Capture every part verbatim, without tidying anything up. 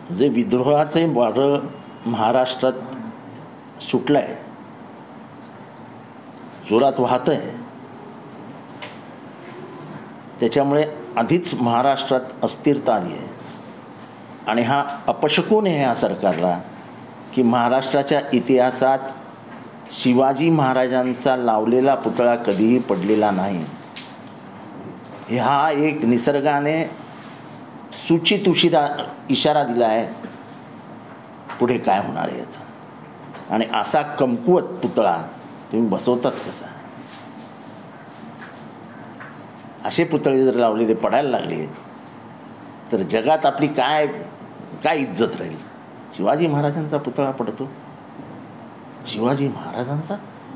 जे विद्रोहाचे वारं महाराष्ट्रात सुटलं आहे, जोरात वाहत आहे, त्याच्यामुळे आधीच महाराष्ट्रात अस्थिरता आली आहे. आणि हा अपशकुन आहे या सरकारला की महाराष्ट्राच्या इतिहासात शिवाजी महाराजांचा लावलेला पुतळा कधीही पडलेला नाही. हा एक निसर्गाने सूचित उशिरा इशारा दिला आहे पुढे काय होणार आहे याचा. आणि असा कमकुवत पुतळा तुम्ही बसवताच कसा? असे पुतळे जर लावलेले पडायला लागले तर जगात आपली काय काय इज्जत राहील? शिवाजी महाराजांचा पुतळा पडतो, शिवाजी महाराजांचा,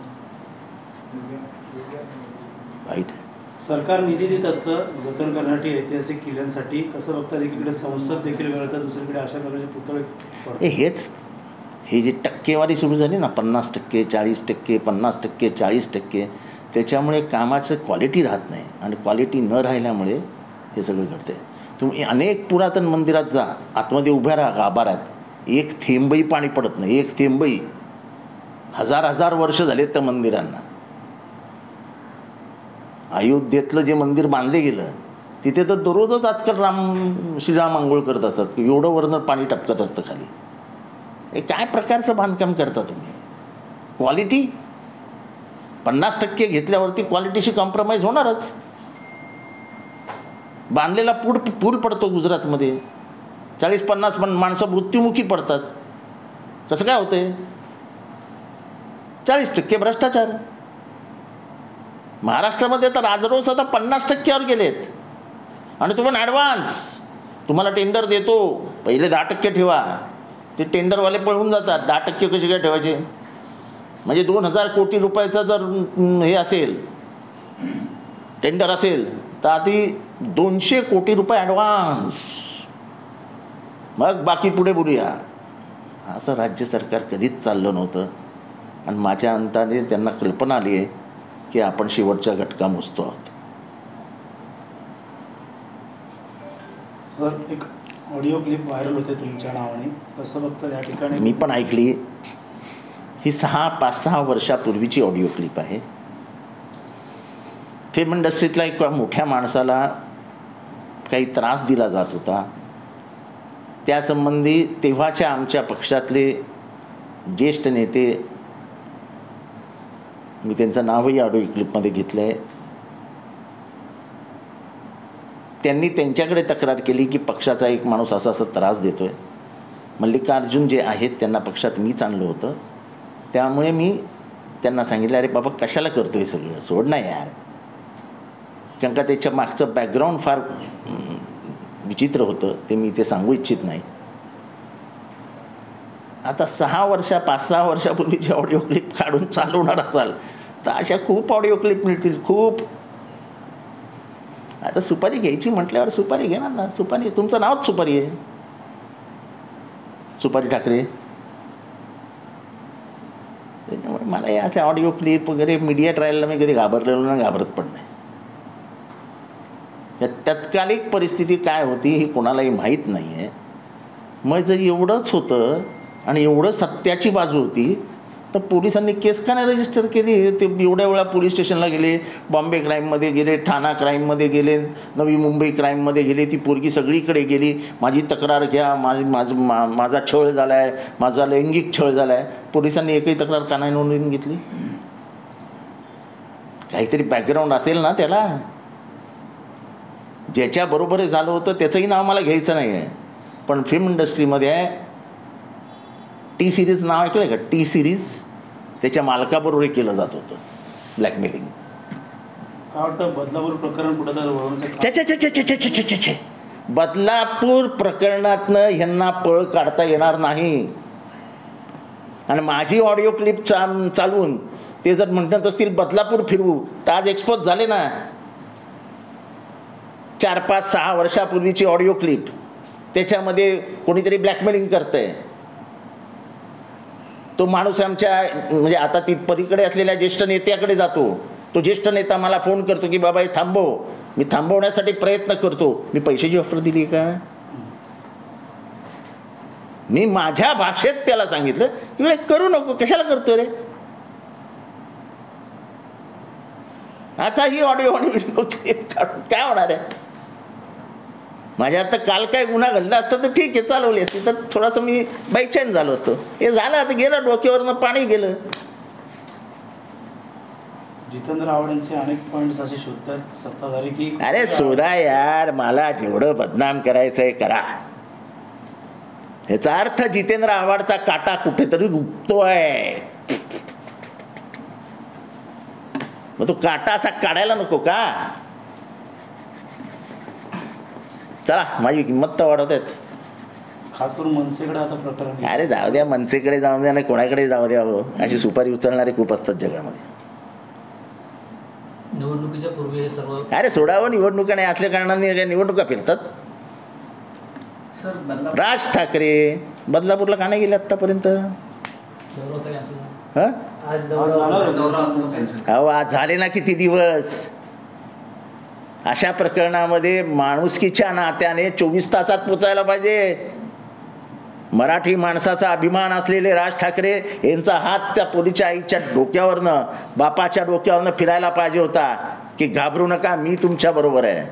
वाईट आहे. सरकार निधी देत असतं जतन करण्यासाठी ऐतिहासिक किल्ल्यांसाठी, कसं बघतात एकीकडे संसद देखील मिळतात, दुसरीकडे अशा प्रकारचे पुतळे. हेच हे जे टक्केवारी सुरू झाली ना, पन्नास टक्के चाळीस टक्के पन्नास टक्के चाळीस टक्के, त्याच्यामुळे कामाचं क्वालिटी राहत नाही. आणि क्वालिटी न राहिल्यामुळे हे सगळं घडते. तुम्ही अनेक पुरातन मंदिरात जा, आतमध्ये उभ्या राहा गाभाऱ्यात, एक थेंबही पाणी पडत नाही, एक थेंबही. हजार हजार वर्ष झालेत त्या मंदिरांना. अयोध्येतलं जे मंदिर बांधले गेलं तिथे तर दररोजच आजकाल राम श्रीराम आंघोळ करत असतात, एवढं वरनं पाणी टपकत असतं खाली. हे काय प्रकारचं बांधकाम करता तुम्ही? क्वालिटी पन्नास टक्के घेतल्यावरती क्वालिटीशी कॉम्प्रोमाइज होणारच. बांधलेला पूल पूल पडतो गुजरातमध्ये, चाळीस पन्नास पण माणसं मृत्युमुखी पडतात. कसं काय होतंय? चाळीस टक्के भ्रष्टाचार. महाराष्ट्रामध्ये तर राजरोस आता पन्नास टक्क्यावर गेलेत. आणि तुम्ही ॲडव्हान्स तुम्हाला टेंडर देतो, पहिले दहा टक्के ठेवा. ते टेंडरवाले पळून जातात. दहा टक्के कसे काय ठेवायचे? म्हणजे दोन हजार कोटी रुपयाचा जर हे असेल टेंडर असेल तर आधी दोनशे कोटी रुपये ॲडव्हान्स, मग बाकी पुढे बोलूया. असं राज्य सरकार कधीच चाललं नव्हतं. आणि माझ्या अंताने त्यांना कल्पना आली आहे की आपण शेवटचा घटका मोजतो आहोत. सर, एक ऑडिओ क्लिप व्हायरल होते तुमच्या नावाने, कसं बघता या ठिकाणी? मी पण ऐकली. ही सहा पाच सहा वर्षापूर्वीची ऑडिओ क्लिप आहे. फिल्म इंडस्ट्रीतल्या एका मोठ्या माणसाला काही त्रास दिला जात होता. त्यासंबंधी तेव्हाच्या आमच्या पक्षातले ज्येष्ठ नेते, मी त्यांचं नावही ऑडिओ क्लिपमध्ये घेतलं आहे, त्यांनी त्यांच्याकडे तक्रार केली की पक्षाचा एक माणूस असा असा त्रास देतो आहे. मल्लिकार्जुन जे आहेत त्यांना पक्षात मीच आणलं होतं, त्यामुळे मी त्यांना सांगितलं अरे बाबा कशाला करतो हे सगळं, सोड ना यार. कारण का त्याच्या मागचं बॅकग्राऊंड फार विचित्र होतं, ते मी ते सांगू इच्छित नाही. आता सहा वर्षा पाच सहा वर्षापूर्वीची ऑडिओ क्लिप काढून चालवणार असाल तर अशा खूप ऑडिओ क्लिप मिळतील, खूप. आता सुपारी घ्यायची म्हटल्यावर सुपारी घेणार ना. सुपारी, तुमचं नावच सुपारी आहे, सुपारी ठाकरे. त्याच्यामुळे मला या अशा ऑडिओ क्लिप वगैरे मीडिया ट्रायलला मी कधी घाबरलेलो नाही, घाबरत पण नाही. या तत्कालिक परिस्थिती काय होती ही कोणालाही माहीत नाही आहे. मग जर एवढंच होतं आणि एवढं सत्याची बाजू होती तर पोलिसांनी केस का नाही रजिस्टर केली? ते एवढ्या वेळा पोलीस स्टेशनला गेले, बॉम्बे क्राईममध्ये गेले, ठाणा क्राईममध्ये गेले, नवी मुंबई क्राईममध्ये गेले, ती पोरगी सगळीकडे गेली, माझी तक्रार घ्या, माझी माझं मा माझा छळ झाला आहे, माझा लैंगिक छळ झाला आहे. पोलिसांनी एकही तक्रार का नाही नोंदवून घेतली? काहीतरी बॅकग्राऊंड असेल ना त्याला. ज्याच्याबरोबर हे झालं होतं त्याचंही नाव मला घ्यायचं नाही आहे, पण फिल्म इंडस्ट्रीमध्ये आहे टी सिरीज नाव ऐकलं का? टी सिरीज, त्याच्या मालकाबरोबर केलं जात होतं ब्लॅकमेलिंग. काय वाटतं बदलापूर प्रकरण कुठं छे बदलापूर प्रकरणातनं ह्यांना पळ काढता येणार नाही. आणि माझी ऑडिओ क्लिप चा चालवून ते जर म्हणत असतील बदलापूर फिरवू तर आज एक्सपोज झाले ना. चार पाच सहा वर्षापूर्वीची ऑडिओ क्लिप, त्याच्यामध्ये कोणीतरी ब्लॅकमेलिंग करतंय. तो माणूस आमच्या म्हणजे आता ती पलीकडे असलेल्या ज्येष्ठ नेत्याकडे जातो. तो ज्येष्ठ नेता मला फोन करतो की बाबा हे थांबव. मी थांबवण्यासाठी प्रयत्न करतो. मी पैशाची ऑफर दिली का? मी माझ्या भाषेत त्याला सांगितलं की करू नको, कशाला करतो रे. आता ही ऑडिओ आणि व्हिडिओ क्लिप काढून काय होणार आहे. माझ्या आता काल काय गुन्हा घडला असता तर ठीक आहे, चालवली असती तर थोडासा मी बायचॅन झालो असतो. हे झालं, आता गेलं डोक्यावरनं पाणी गेलं. जितेंद्र आव्हाड यांचे अनेक पॉईंट्स असे शोधतात सत्ताधारी की अरे शोधा यार, मला जेवढं बदनाम करायचंय करा. ह्याचा अर्थ जितेंद्र आव्हाडचा काटा कुठेतरी रुततोय. मग तो काटा असा काढायला नको का. चला, माझी किंमत तर वाढवत आहेत. खास करून मनसेकडे आता प्रकरण. अरे जाऊ द्या, मनसेकडे जाऊ द्या, नाही कोणाकडे जाऊ द्या. हो, अशी सुपारी उचलणारे खूप असतात जगामध्ये. निवडणुकीच्या पूर्वी हे सर्व. अरे सोडावं, निवडणुका नाही असल्या कारणाने निवडणुका फिरतात. सर बदलापूर राज ठाकरे बदलापूरला का नाही गेले आतापर्यंत. दौरा होता कॅन्सल. हं आज दौरा झाला. दौरा होता कॅन्सल. अहो आज झाले ना किती दिवस. अशा प्रकरणामध्ये माणुसकीच्या नात्याने चोवीस तासात पोचायला पाहिजे. मराठी माणसाचा अभिमान असलेले राज ठाकरे यांचा हात त्या पोलीसच्या आईच्या डोक्यावरनं, बापाच्या डोक्यावरनं फिरायला पाहिजे होता की घाबरू नका, मी तुमच्या बरोबर आहे.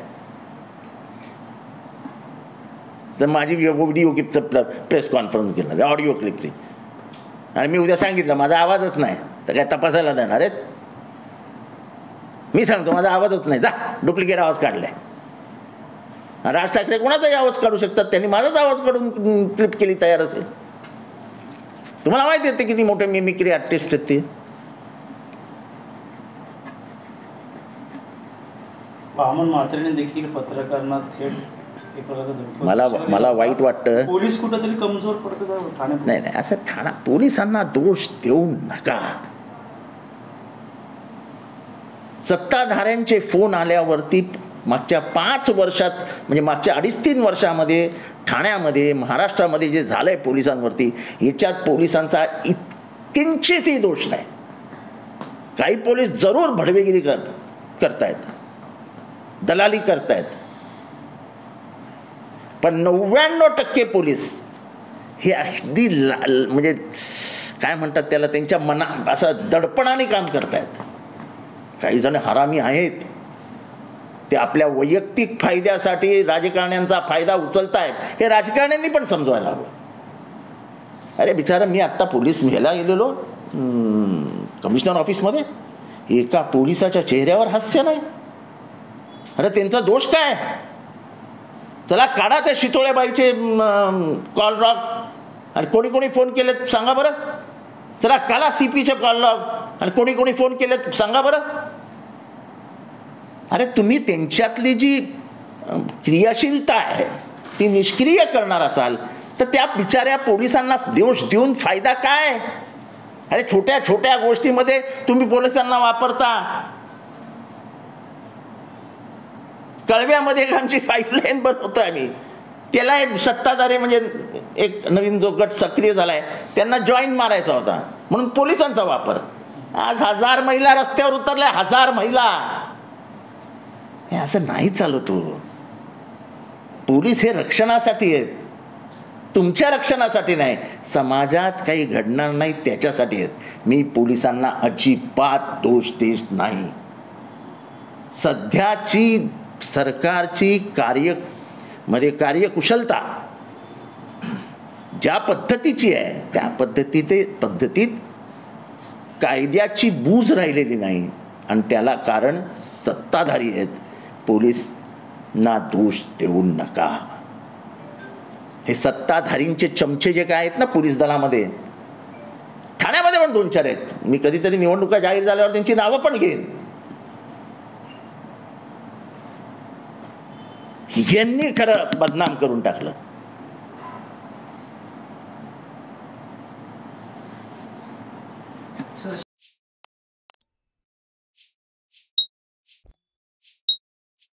तर माझी व्हिडिओ क्लिपचं प्रेस कॉन्फरन्स घेणार, ऑडिओ क्लिपची, आणि मी उद्या सांगितलं माझा आवाजच नाही तर काय तपासायला देणार आहेत. मी सांगतो माझा आवाजच नाही, जा डुप्लिकेट आवाज काढलाय. राज ठाकरे कोणाचाही आवाज काढू शकतात, त्यांनी माझाच आवाज काढून क्लिप केली तयार असेल. तुम्हाला माहिती आहे ते किती मोठे मिमिक्री आर्टिस्ट आहेत ते. वामन म्हात्रेने देखील पत्रकारांना थेट एक प्रकारचा धमकी. मला मला वाईट वाटतं. पोलीस कुठेतरी कमजोर पडतो का ठाणे. नाही नाही, असं ठाणा पोलिसांना दोष देऊ नका. सत्ताधाऱ्यांचे फोन आल्यावरती मागच्या पाच वर्षात, म्हणजे मागच्या अडीच तीन वर्षामध्ये ठाण्यामध्ये, महाराष्ट्रामध्ये जे झालंय पोलिसांवरती, याच्यात पोलिसांचा किंचितही दोष नाही. काही पोलीस जरूर भडवेगिरी कर करतायत, दलाली करतायत, पण नव्याण्णव टक्के पोलीस हे अगदी लाल, म्हणजे काय म्हणतात त्याला, त्यांच्या मना असं दडपणाने काम करतायत. काही जण हरामी आहेत, ते आपल्या वैयक्तिक फायद्यासाठी राजकारण्यांचा फायदा उचलतायत. हे राजकारण्यांनी पण समजवायला हवं. अरे बिचारा, मी आत्ता पोलीस ह्याला गेलेलो कमिशनर ऑफिसमध्ये, एका पोलिसाच्या चेहऱ्यावर हास्य नाही. अरे त्यांचा दोष काय. चला काढा त्या शितोळेबाईचे कॉल लॉग, आणि कोणी कोणी फोन केलेत सांगा बरं. चला काला सी पीचे कॉल लॉग, आणि कोणी कोणी फोन केलेत सांगा बरं. अरे तुम्ही त्यांच्यातली जी क्रियाशीलता आहे ती निष्क्रिय करणार असाल तर त्या बिचाऱ्या पोलिसांना दोष देऊन फायदा काय. अरे छोट्या छोट्या गोष्टीमध्ये तुम्ही पोलिसांना वापरता. कळव्यामध्ये आमची पाईपलाईन बनवतो आम्ही, त्याला एक सत्ताधारी, म्हणजे एक नवीन जो गट सक्रिय झाला आहे त्यांना जॉईन मारायचा होता म्हणून पोलिसांचा वापर. आज हजार महिला रस्त्यावर उतरल्या, हजार महिला. हे असं नाही चालत हो. पोलीस हे रक्षणासाठी आहेत, तुमच्या रक्षणासाठी नाही. समाजात काही घडणार नाही त्याच्यासाठी आहेत. मी पोलिसांना अजिबात दोष देत नाही. सध्याची सरकारची कार्य मध्ये कार्यकुशलता ज्या पद्धतीची आहे त्या पद्धतीत पद्धतीत कायद्याची बूज राहिलेली नाही, आणि त्याला कारण सत्ताधारी आहेत. पोलीसना दोष देऊ नका. हे सत्ताधारींचे चमचे जे काय आहेत ना पोलीस दलामध्ये, ठाण्यामध्ये पण दोन चार आहेत. मी कधीतरी निवडणुका जाहीर झाल्यावर त्यांची नावं पण घेईन. यांनी खरं बदनाम करून टाकलं.